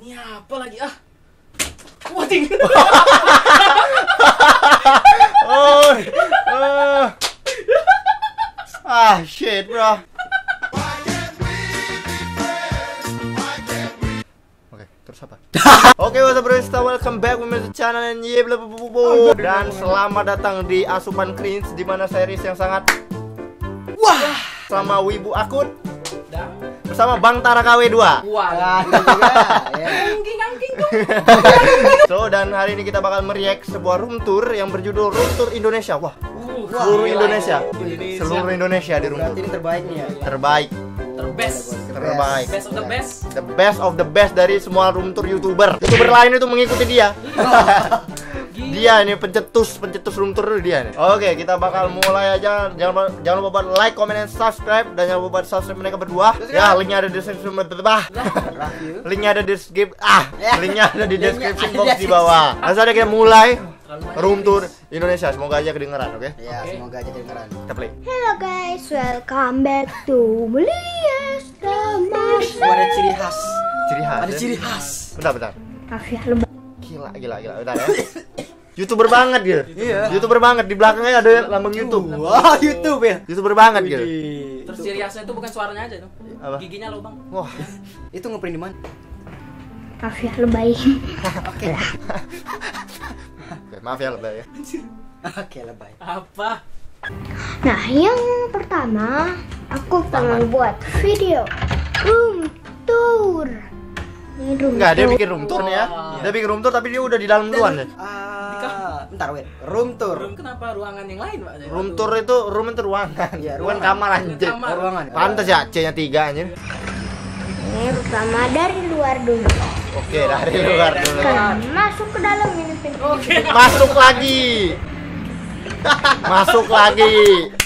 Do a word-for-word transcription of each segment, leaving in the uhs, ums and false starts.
Ini apa lagi ah? Wah tinggi. Oh, oh. Ah shit bro. Oke, terus apa? Oke, what's up bro, welcome back to my channel and yeah, bla bla bla bla. Dan selamat datang di Asupan Cringe, di mana series yang sangat wah sama Wibu Akut bersama Bang Tara K W dua. Wah, angking angking dong. So, dan hari ini kita bakal meriak sebuah room tour yang berjudul Room Tour Indonesia. Wah, seluruh Indonesia, seluruh Indonesia di room tour. Ini terbaik nih ya. Terbaik, Terbest. terbaik. Best of the best. The best of the best dari semua room tour YouTuber. YouTuber lain itu mengikuti dia. Dia ini pencetus, pencetus room tour dia nih. Oke, kita bakal mulai aja. Jangan jangan lupa buat like, comment, dan subscribe. Dan jangan lupa buat subscribe mereka berdua. Ya, linknya ada di description bawah. Linknya ada di description. Ah, linknya ada di description box di bawah. Langsung aja kita mulai room tour Indonesia. Semoga aja kedengeran, oke? Ya, semoga aja kedengeran. Kita play. Hello guys, welcome back to Mulias Ramas. Ada ciri khas. Ciri khas. Ada ya? ciri khas. Bentar, bentar. Afia lebah. Gila, gila, gila. Bentar ya. YouTuber banget gitu. Iya. YouTuber banget, di belakangnya ada lambang YouTube. Wah, YouTube ya. YouTuber banget gitu. Terus ciri khasnya itu bukan suaranya aja dong. Apa? Giginya lo bang. Wah. Itu ngeprint di mana? Afia lebay. Oke. Oke, maaf ya lebay ya. Oke, lebay. Apa? Nah, yang pertama aku pengen buat video room tour. Ini room Enggak, dia tour. bikin room tour nih ya. Dia bikin room tour tapi dia udah di dalam duluan deh. Ah, bentar wait. Room tour. Room kenapa ruangan yang lain pak? Room tour itu room itu ruangan. Iya, Bukan ruangan. kamar anjir. Kamar. Oh, ruangan. Pantes ya C-nya tiga anjir. Ini pertama dari luar dulu. Oke, dari luar dulu. Kan masuk ke dalam ini pintu. Oke. Masuk lagi. Masuk lagi.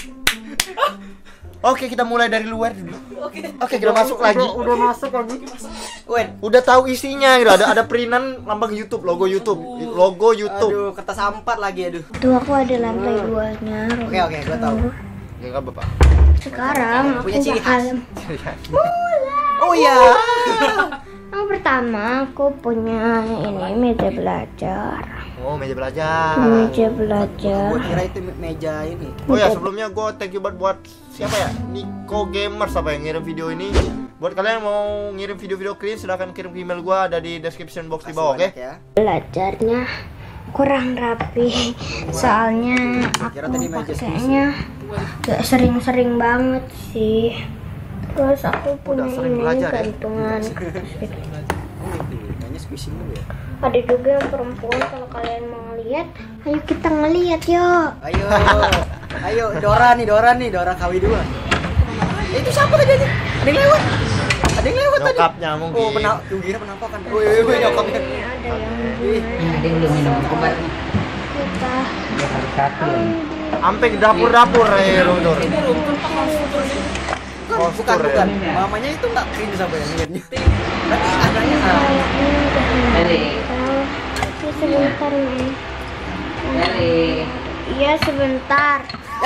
Oke, kita mulai dari luar dulu. Oke. Oke, kita masuk lagi. Udah masuk lagi. Wait. Udah tahu isinya gitu. Ada ada printan lambang YouTube, logo YouTube, logo YouTube. Aduh, kertas empat lagi aduh. Tuh aku ada lantai duanya. Oke, oke, gua tahu. Ya enggak apa-apa. Sekarang aku Punya ciri bakal mulai. Oh iya. Yang pertama aku punya ini meja belajar. Oh, meja belajar. Meja belajar. Gua kira itu meja ini. Oh ya, sebelumnya gue thank you buat buat siapa ya? Nico Gamers apa yang ngirim video ini. Buat kalian yang mau ngirim video-video clean, silahkan kirim ke email gue, ada di description box di bawah, oke? Banyak ya. Belajarnya kurang rapi. Soalnya aku Kira tadi meja pakainya gak sering-sering banget sih. Terus aku punya Udah sering ini belajar ya? gantungan. Kayaknya squishy dulu ya. Ada juga yang perempuan, kalau kalian mau ngeliat, ayo kita ngeliat yuk. Ayo. Ayo, Dora nih, Dora nih, Dora K W dua. Eh, itu siapa tadi? Ada yang lewat. Ada yang lewat tadi. Nyokapnya mungkin. Oh, pena, tuh kira penampakan. Oh, iya, iya, nyokapnya. Ini ada yang Ih, bunga. Ada yang belum minum obat nih. Kita Dia harus satu ya. Sampai ke dapur-dapur ya, Rundur. Ini room tour apa house tour sih? bukan, Postur bukan, ya. bukan. Mamanya itu nggak cringe apa ya liatnya. Tapi anaknya ah. Dari, Tapi sebentar nih. dari. Iya sebentar.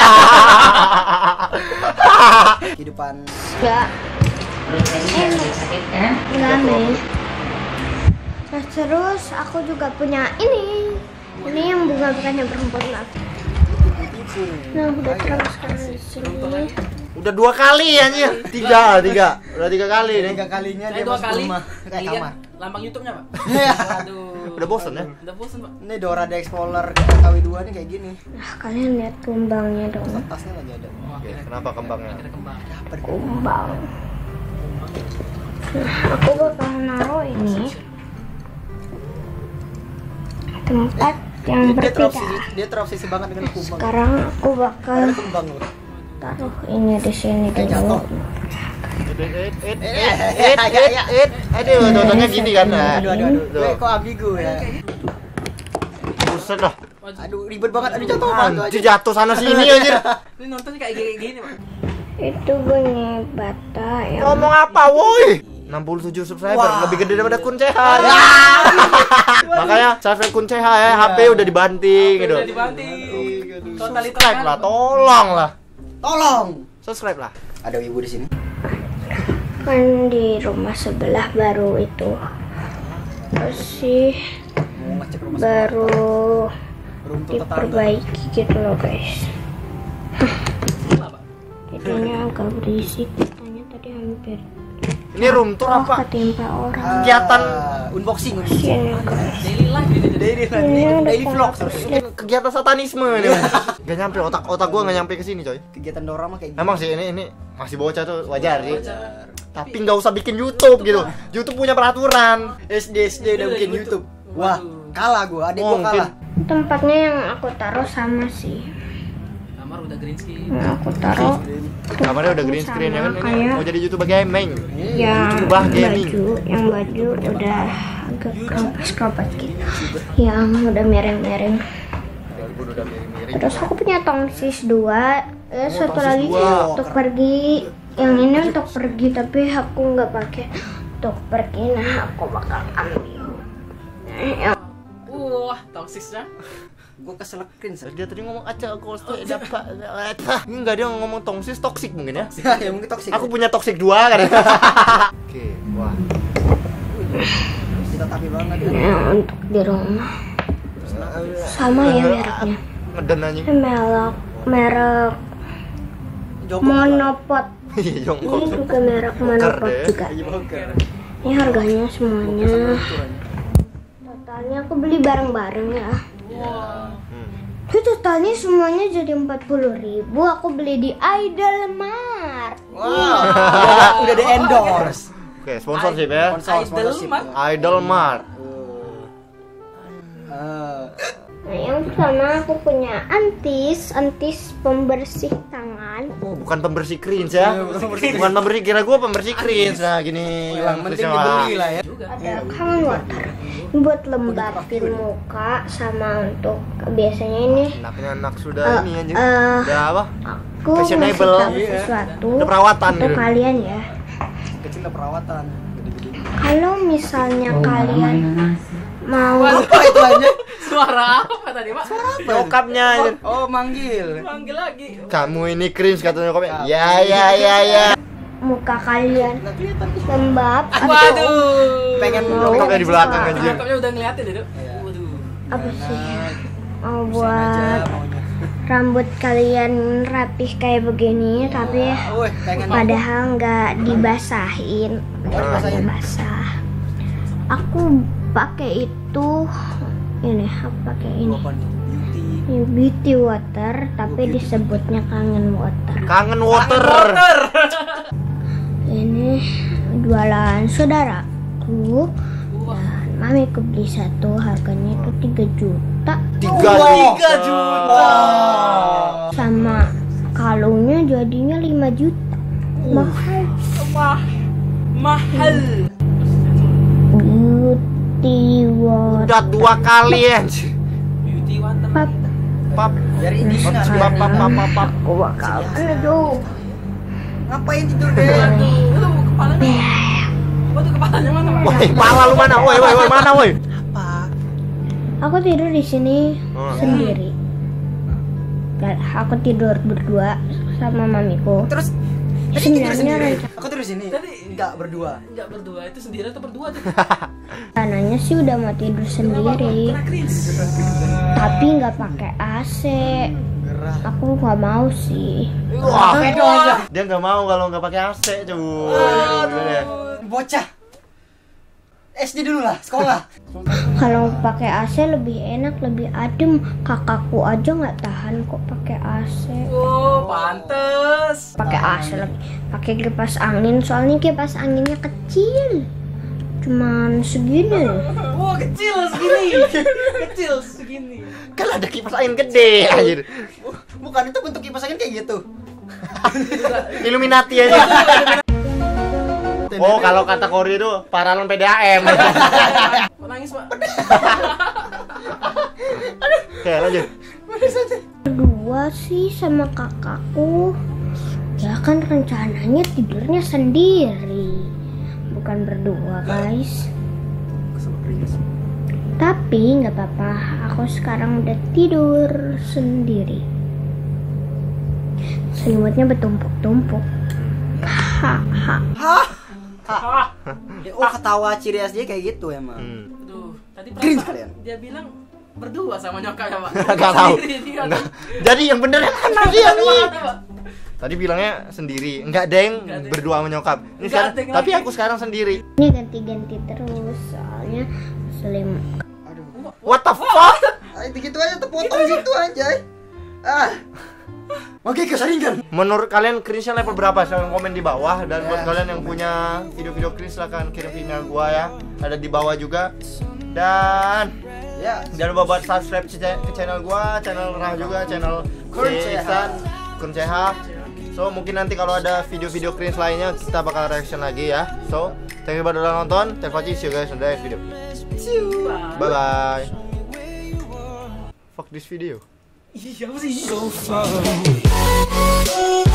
Kehidupan Enggak, Perut ini yang sakit kan? enggak nih. Nah terus aku juga punya ini. Ini yang bunga bukannya perempuan lah. tipu. Nah udah teruskan di sini. Udah dua kali anjir. Tiga, tiga. Udah tiga kali nih. Tiga kalinya Saya dia dua masuk kali rumah kayak lihat kamar. lambang YouTube-nya pak. Iya. Aduh. Udah bosen ya? Udah bosen pak. Ini Dora the Explorer K W dua nih kayak gini. Nah kalian lihat kembangnya dong. Tasnya lagi ada. Oke, kenapa kembangnya? Ada kembang. Kumbang. Nah aku bakal naruh ini tempat yang Dia terobsesi, berbeda. dia terobsesi banget dengan kumbang. Sekarang aku bakal Ada kembang loh. taruh ini di sini Kayak dulu. jatuh. It, it, it, it, it, it, it. Aduh, contohnya gini kan. Nah. Aduh, aduh, aduh. Tuh. Eh, kok ambigu ya? Buset dah. Aduh, ribet banget. Aduh, jatuh banget Anjir, jatuh sana sini anjir. Ini nonton kayak gini-gini pak. Itu bunyi bata yang Ngomong apa, woi? enam puluh tujuh subscriber, Wah. lebih gede daripada Kun Ceha. Makanya subscribe Kun Ceha ya, H P udah dibanting gitu. Udah dibanting. Totalitas Subscribe lah, tolong lah. Tolong. Subscribe lah. Ada ibu di sini. kan di rumah sebelah baru itu. apa sih, Mau ngecek rumah baru rumput tetangga. diperbaiki gitu loh guys. Gila, Pak. Videonya agak berisik, katanya tadi hampir Ini room tour oh, apa? ketimpa orang. Kegiatan Ah, unboxing, unboxing. Kasian ya guys. Daily life gitu. Daily life, Ini ada daily vlog. kompas. Mungkin kegiatan satanisme ini. Gak nyampe otak otak gua gak nyampe ke sini coy. Kegiatan Dora mah kayak gitu. Emang sih ini ini masih bocah tuh wajar sih. Wajar. Tapi nggak usah bikin YouTube gitu. YouTube punya peraturan. S D S D udah Itu bikin dari YouTube. YouTube. Wah, Waduh. kalah gua, adik Oh, gua mungkin. kalah. Tempatnya yang aku taruh sama sih. Kamar udah green screen. Yang aku taruh Kamarnya udah green screen ya kan ini kayak mau jadi YouTuber gaming. yang YouTuber gaming. baju, yang baju udah agak keropos-keropos gitu. Yang udah miring-miring. Gua udah miring-miring. Terus aku punya tongsis dua, eh, satu tongsis lagi dua. untuk pergi. Yang ini untuk pergi tapi aku nggak pakai untuk pergi. Nah aku bakal ambil. Yang Wah, toksisnya. Gua keselekin sih. Dia tadi ngomong aja aku harus dapat. Ini enggak dia ngomong toksis toksik mungkin ya. Ya mungkin toksik. Aku punya toksik dua kan. Oke, wah. Kita tapi banget. yang untuk di rumah sama ya mereknya. Ngeden anjing. Ini merek merek Joko. Monopod. Iya, Ini jongkok. juga merek Monopod deh. juga. Iya, boker. Ini harganya semuanya. Totalnya aku beli bareng-bareng ya. Wah. Hmm. Itu totalnya semuanya jadi empat puluh ribu. Aku beli di Idol Mart. Wow. Udah, udah di endorse. Oke, sponsorship ya. Sponsor, Idol sponsorship. Mart. Idol Mart. Ah. Nah, yang pertama aku punya antis, antis pembersih tangan. Oh, bukan pembersih cringe ya. Bukan pembersih, kira gua pembersih cringe. Nah, gini. Yang penting tulisnya, dibeli lah ya. Juga. Ada Kangen Water. Ini buat lembapin muka sama untuk biasanya ini Anaknya anak sudah Eh, ini anjing. eh, Udah apa? aku mau Fashionable. tahu Iya. sesuatu Udah perawatan untuk gitu. kalian ya. Kecil udah perawatan. Gede-gede. Kalau misalnya kalian mau Apa itu aja? Suara apa tadi, Pak? Nyokapnya anjing. Oh, manggil. Manggil lagi. Kamu ini cringe kata nyokapnya. Ya ya ya ya. muka kalian Nggak kelihatan. lembab atau Waduh. Pengen mau Nyokapnya di belakang anjing. Nyokapnya udah ngeliatin ya, Dok? Iya. Waduh. apa sih mau Aja buat maunya. rambut kalian rapih kayak begini tapi Woi, pengen padahal nggak dibasahin, Oh, dibasahin. basah. Aku pakai itu ini, aku pakai ini. Apa nih? Beauty. Ini beauty water tapi disebutnya kangen water. Kangen water. Ini jualan saudaraku dan mamiku beli satu, harganya itu tiga juta Tiga Tiga juta. juta. sama kalungnya jadinya lima juta. Mahal. Wah. Mahal. Beauty water. Udah dua kali anjing. Beauty water. Pap, Pap. Biar ini Pap pap pap pap pap, pap. aku bakal. Aduh. Ngapain tidur deh? Aduh, kepalanya. Waduh, kepalanya mana, Pak? Woi, pala lu mana? Woi, woi, woi, mana, woi? Apa? Aku tidur di sini Oh. sendiri. Dan aku tidur berdua sama mamiku. Terus tadi tidur Sebenarnya sendiri. rencana- Aku tidur sini. Tadi- Enggak berdua. Enggak berdua, itu sendiri atau berdua tuh? Rencananya sih udah mau tidur sendiri, Kena cringe. tapi nggak pakai A C. Gerah. Aku nggak mau sih. Wah, Pedo aja. dia nggak mau kalau nggak pakai A C, cuy. Aduh, ya. Bocah. S D dulu lah, sekolah. Kalau pakai A C lebih enak, lebih adem. Kakakku aja nggak tahan kok pakai A C. Oh, pantes. Pakai A C lagi, pakai kipas angin. Soalnya kipas anginnya kecil, cuman segini. Wah, kecil segini. Kecil segini. Kan ada kipas angin gede anjir. Bukan itu bentuk kipas angin kayak gitu. Illuminati aja. Oh, kalau kata Kori itu paralon P D A M. Kok nangis, Pak? Oke, lanjut. Berdua sih sama kakakku. Ya kan rencananya tidurnya sendiri, bukan berdua guys. Tapi nggak apa-apa, aku sekarang udah tidur sendiri. Selimutnya bertumpuk-tumpuk. Ha ha. Hah? Ah, Ya, oh, ketawa ciri khas dia kayak gitu emang. Hmm. Tadi Cringe perasaan kalian. dia bilang berdua sama nyokap ya, Pak. Nggak tahu. Sendiri, dia Nggak. tuh. Jadi yang bener yang mana dia nih? Mana, Pak? Tadi bilangnya sendiri. Enggak, Deng. Nggak, Deng. Berdua sama nyokap. Ini Nggak, sekarang, Deng, tapi lagi. aku sekarang sendiri. Ini ganti-ganti terus soalnya muslim. Aduh. What the fuck? Ah, itu gitu aja terpotong situ aja. Ah. Oke, kesaringan. Menurut kalian cringe level berapa? Silahkan komen di bawah. Dan buat Ya, kalian yang komen. punya video-video cringe silahkan kirim email gua ya. Ada di bawah juga. Dan Ya. jangan lupa buat subscribe ke ke channel gua, channel Rah juga, channel Kurun Jason, Kurun C H. So mungkin nanti kalau ada video-video cringe lainnya kita bakal reaction lagi ya. So thank you buat udah nonton. Terima kasih, see you guys on the next video. Bye bye. Fuck this video. Iya, apa sih? so far.